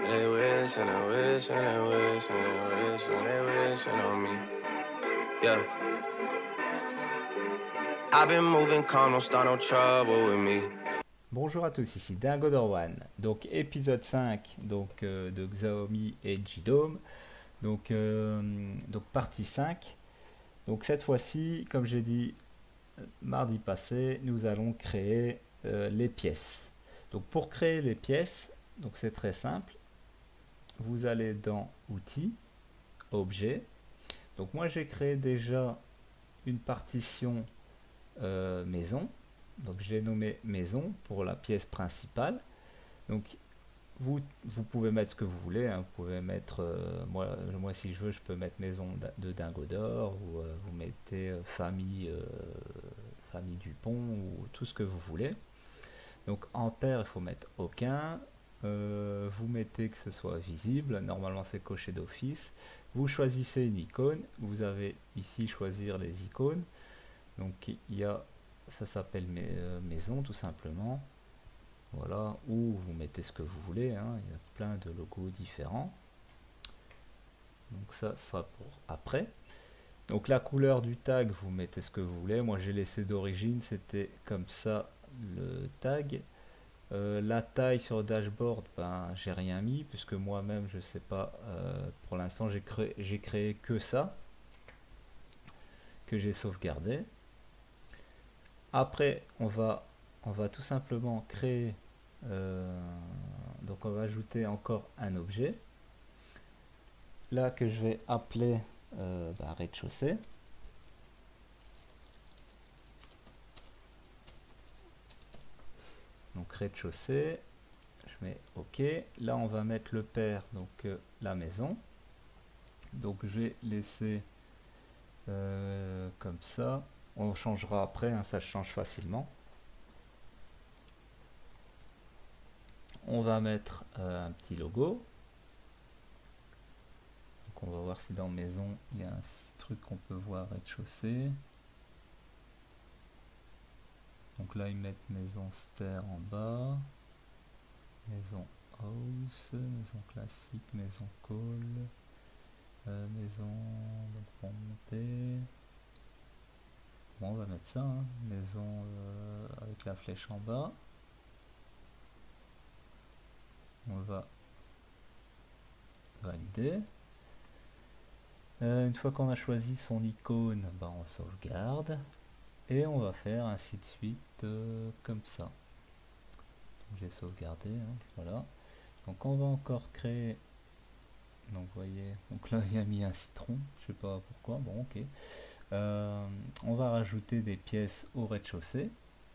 they wish and they wish and they wish and they wish and they wishing on me. Yeah. I've been moving calm, don't start no trouble with me. Bonjour à tous, ici Dingodor1, donc épisode 5 de Xiaomi et JDOM, donc partie 5. Donc cette fois-ci, comme j'ai dit mardi passé, nous allons créer les pièces. Donc pour créer les pièces, donc c'est très simple, vous allez dans Outils, Objets. Donc moi j'ai créé déjà une partition maison. Donc j'ai nommé maison pour la pièce principale. Donc vous pouvez mettre ce que vous voulez, hein. Vous pouvez mettre, moi si je veux, je peux mettre maison de Dingodor, ou vous mettez famille, famille Dupont, ou tout ce que vous voulez. Donc en paire, il faut mettre aucun. Vous mettez que ce soit visible, normalement c'est coché d'office. Vous choisissez une icône, vous avez ici choisir les icônes. Donc il y a, ça s'appelle maison tout simplement. Voilà, ou vous mettez ce que vous voulez, hein. Il y a plein de logos différents. Donc ça sera pour après. Donc la couleur du tag, vous mettez ce que vous voulez. Moi j'ai laissé d'origine, c'était comme ça le tag. La taille sur le dashboard, ben, j'ai rien mis puisque moi-même je sais pas, pour l'instant j'ai créé que ça, que j'ai sauvegardé. Après on va tout simplement créer, donc on va ajouter encore un objet là que je vais appeler rez-de-chaussée. Donc rez-de-chaussée, je mets OK. Là on va mettre le pair, donc la maison. Donc je vais laisser comme ça. On changera après, hein, ça change facilement. On va mettre un petit logo. Donc on va voir si dans maison il y a un truc qu'on peut voir rez-de-chaussée. Donc là ils mettent maison stair en bas, maison house, maison classique, maison call, maison donc pour monter. Bon, on va mettre ça, hein, maison avec la flèche en bas. On va valider. Une fois qu'on a choisi son icône, ben on sauvegarde. Et on va faire ainsi de suite, comme ça. J'ai sauvegardé, hein, voilà. Donc on va encore créer. Donc vous voyez, donc là il a mis un citron, je sais pas pourquoi, bon ok. On va rajouter des pièces au rez-de-chaussée.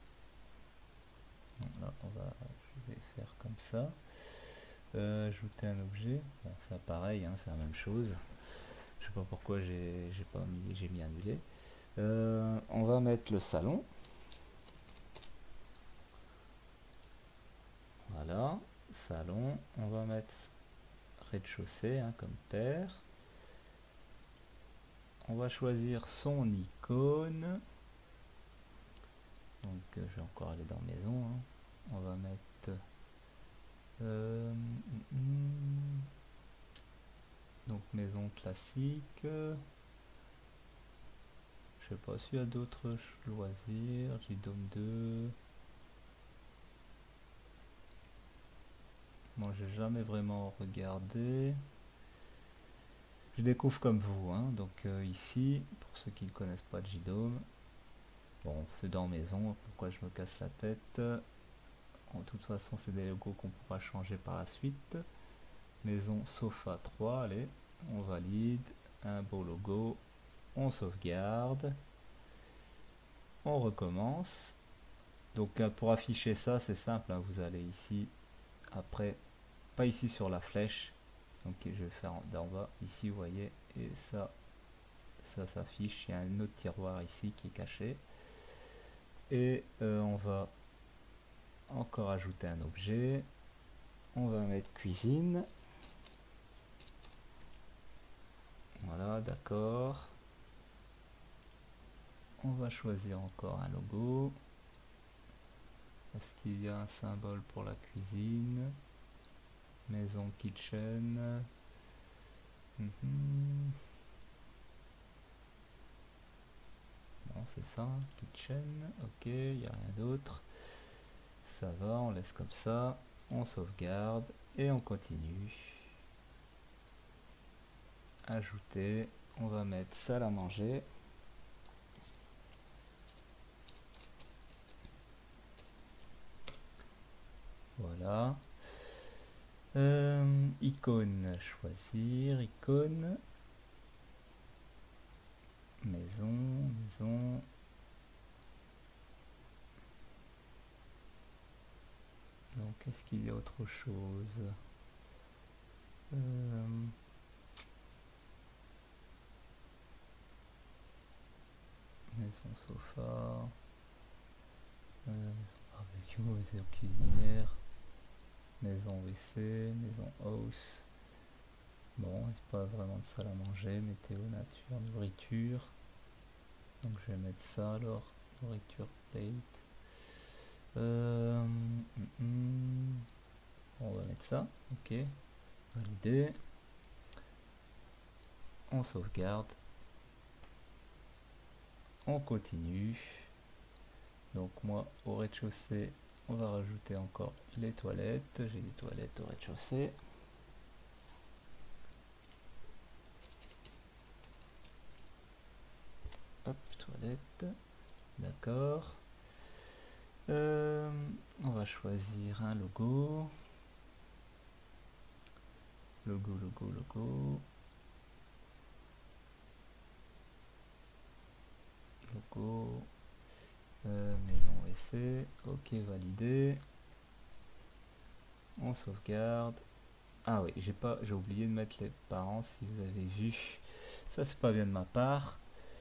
Là, je vais faire comme ça. Ajouter un objet, bon ça pareil, hein, c'est la même chose. Je sais pas pourquoi j'ai mis annulé. On va mettre le salon. Voilà, salon. On va mettre rez-de-chaussée, hein, comme paire. On va choisir son icône. Donc je vais encore aller dans maison, hein. On va mettre donc maison classique. Je sais pas s'il y a d'autres loisirs. JDOM 2. Moi j'ai jamais vraiment regardé. Je découvre comme vous, hein. Donc ici, pour ceux qui ne connaissent pas JDOM, bon c'est dans maison, pourquoi je me casse la tête. En toute façon c'est des logos qu'on pourra changer par la suite. Maison sofa 3, allez, on valide, un beau logo, on sauvegarde, on recommence. Donc pour afficher ça c'est simple, hein, vous allez ici, après, pas ici sur la flèche, donc je vais faire d'en bas, ici vous voyez, et ça s'affiche, il y a un autre tiroir ici qui est caché. Et on va encore ajouter un objet, on va mettre cuisine. Voilà, d'accord. On va choisir encore un logo. Est-ce qu'il y a un symbole pour la cuisine? Maison, kitchen. Non, c'est ça, kitchen. Ok, il n'y a rien d'autre. Ça va, on laisse comme ça. On sauvegarde et on continue. Ajouter. On va mettre salle à manger. Voilà. Icône, choisir, icône. Maison. Donc, est-ce qu'il y a autre chose? Maison sofa. Maison barbecue, maison cuisinière. Maison WC, maison house. Bon, c'est pas vraiment de salle à manger, météo, nature, nourriture. Donc je vais mettre ça alors, nourriture plate. On va mettre ça, ok. Valider. On sauvegarde. On continue. Donc moi, au rez-de-chaussée, on va rajouter encore les toilettes. J'ai des toilettes au rez-de-chaussée. Hop, toilette. D'accord. On va choisir un logo. Logo. Maison WC. Ok, validé. On sauvegarde. Ah oui, j'ai oublié de mettre les parents si vous avez vu. Ça c'est pas bien de ma part.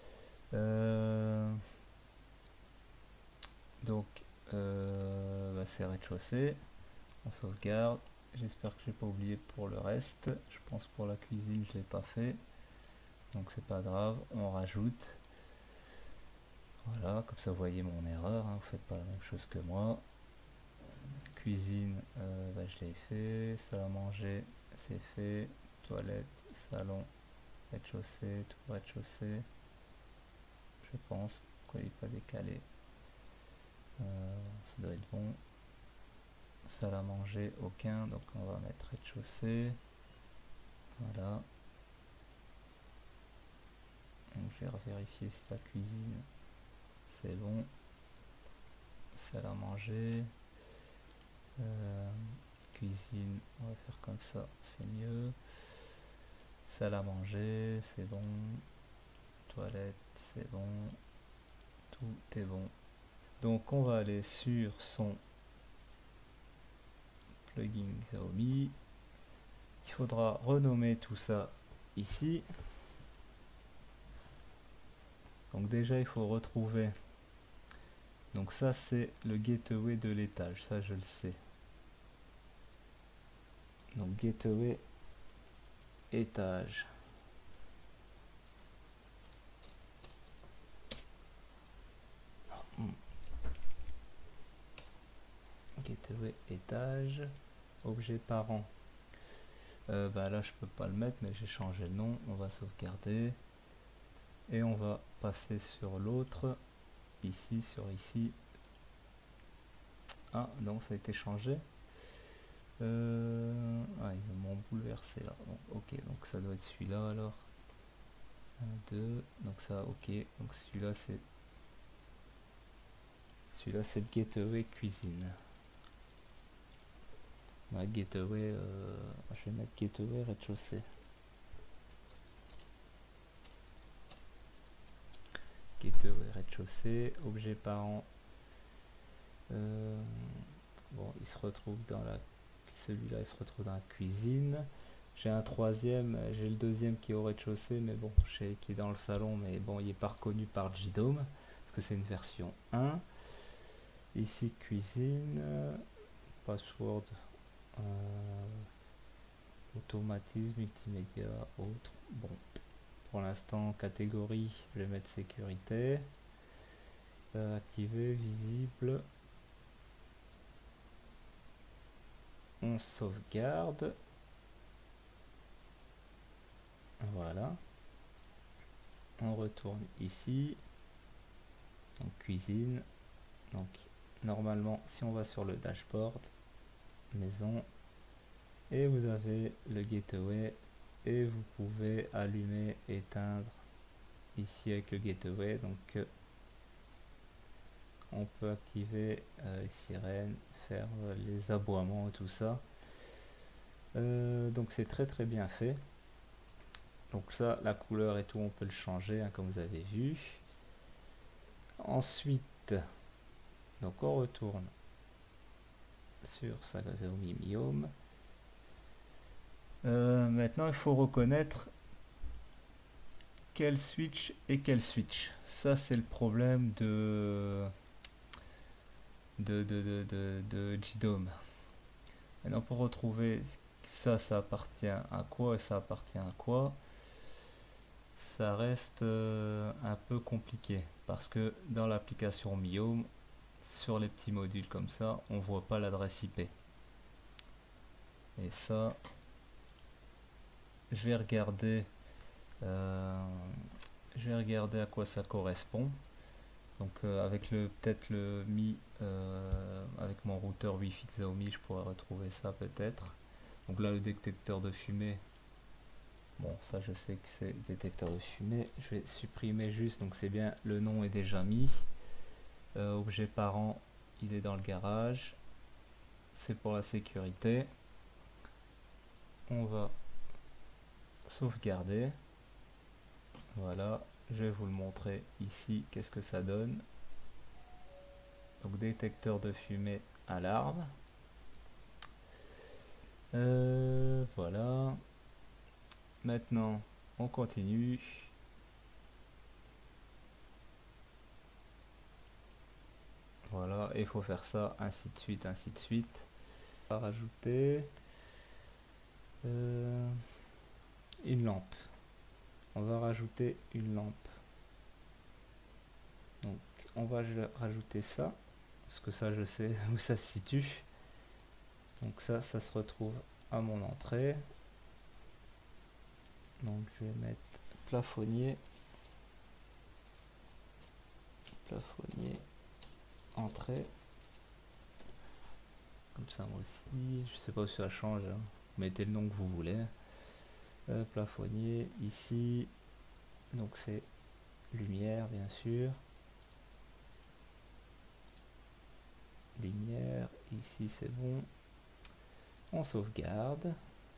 Donc c'est rez-de-chaussée. On sauvegarde. J'espère que j'ai pas oublié pour le reste. Je pense pour la cuisine je l'ai pas fait. Donc c'est pas grave, on rajoute. Voilà, comme ça vous voyez mon erreur, hein, vous faites pas la même chose que moi. Cuisine, je l'ai fait. Salle à manger, c'est fait. Toilette, salon, rez-de-chaussée, tout rez-de-chaussée. Je pense, pourquoi il n'est pas décalé. Ça doit être bon. Salle à manger, aucun, donc on va mettre rez-de-chaussée. Voilà. Donc je vais vérifier si la cuisine c'est bon. Salle à manger. Cuisine, on va faire comme ça, c'est mieux. Salle à manger, c'est bon. Toilette, c'est bon. Tout est bon. Donc on va aller sur son plugin Xiaomi. Il faudra renommer tout ça ici. Donc déjà il faut retrouver. Donc ça c'est le gateway de l'étage, ça je le sais. Donc gateway étage. Gateway étage. Objet parent. Là je peux pas le mettre mais j'ai changé le nom. On va sauvegarder. Et on va passer sur l'autre. Ici, sur ici. Ah, donc ça a été changé. Ils m'ont bouleversé là. Bon, ok, donc ça doit être celui-là alors. 1, 2, donc ça, ok. Donc celui-là c'est le gateway cuisine. Gateway, je vais mettre gateway rez-de-chaussée. Gateway rez-de-chaussée, objet parent. Bon, il se retrouve dans celui-là il se retrouve dans la cuisine. J'ai un troisième, j'ai le deuxième qui est au rez-de-chaussée, mais bon, qui est dans le salon, mais bon, il n'est pas reconnu par JDOM, parce que c'est une version 1. Ici, cuisine, password, automatisme, multimédia, autre. Bon, pour l'instant, catégorie, je vais mettre sécurité. Activé, visible. On on sauvegarde. Voilà. On retourne ici. Donc cuisine. Donc normalement si on va sur le dashboard, maison, et vous avez le gateway et vous pouvez allumer, éteindre ici avec le gateway. Donc on peut activer les sirènes, faire les aboiements, tout ça. Donc c'est très bien fait. Donc ça, la couleur et tout, on peut le changer, hein, comme vous avez vu. Ensuite, donc on retourne sur sa Xiaomi Mi Home. Maintenant, il faut reconnaître quel switch et quel switch. Ça, c'est le problème de JDOM. Maintenant, pour retrouver ça appartient à quoi et ça appartient à quoi, ça reste un peu compliqué parce que dans l'application Mi Home, sur les petits modules comme ça, on voit pas l'adresse IP. Et ça, je vais regarder à quoi ça correspond. Donc avec peut-être le Mi, avec mon routeur Wi-Fi Xiaomi, je pourrais retrouver ça peut-être. Donc là, le détecteur de fumée, bon, ça je sais que c'est détecteur de fumée. Je vais supprimer juste, donc c'est bien, le nom est déjà mis. Objet parent, il est dans le garage. C'est pour la sécurité. On va sauvegarder. Voilà, je vais vous le montrer ici, qu'est-ce que ça donne. Donc détecteur de fumée, alarme. Voilà. Maintenant, on continue. Voilà, et il faut faire ça, ainsi de suite, ainsi de suite. On va rajouter une lampe. On va rajouter une lampe. Donc, on va rajouter ça, parce que ça, je sais où ça se situe. Donc ça se retrouve à mon entrée. Donc je vais mettre plafonnier, entrée. Comme ça moi aussi, je sais pas si ça change, hein. Mettez le nom que vous voulez. Plafonnier ici, donc c'est lumière bien sûr. Lumière, ici c'est bon. On sauvegarde.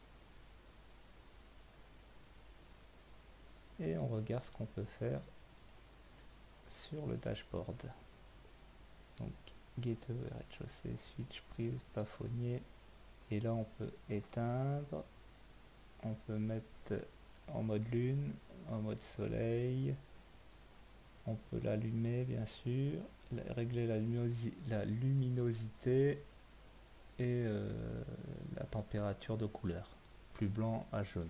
Et on regarde ce qu'on peut faire sur le dashboard. Donc gateway, rez-de-chaussée, switch, prise, plafonnier. Et là on peut éteindre. On peut mettre en mode lune, en mode soleil. On peut l'allumer bien sûr. Régler la luminosité et la température de couleur. Plus blanc à jaune.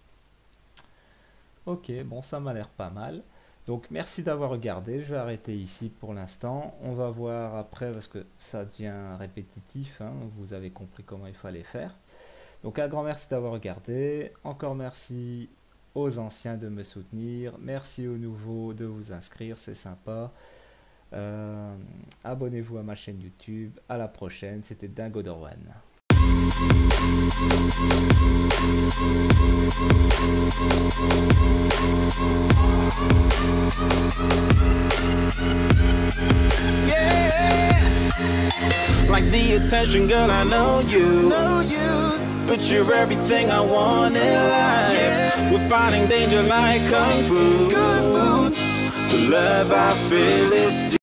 Ok, bon, ça m'a l'air pas mal. Donc merci d'avoir regardé, je vais arrêter ici pour l'instant. On va voir après parce que ça devient répétitif, hein, vous avez compris comment il fallait faire. Donc un grand merci d'avoir regardé. Encore merci aux anciens de me soutenir. Merci aux nouveaux de vous inscrire, c'est sympa. Abonnez-vous à ma chaîne YouTube. À la prochaine, c'était Dingo Dorwan. Yeah, like the attention, girl, I know you. But you're everything I want in life. Yeah. We're fighting danger like kung fu. The love I feel is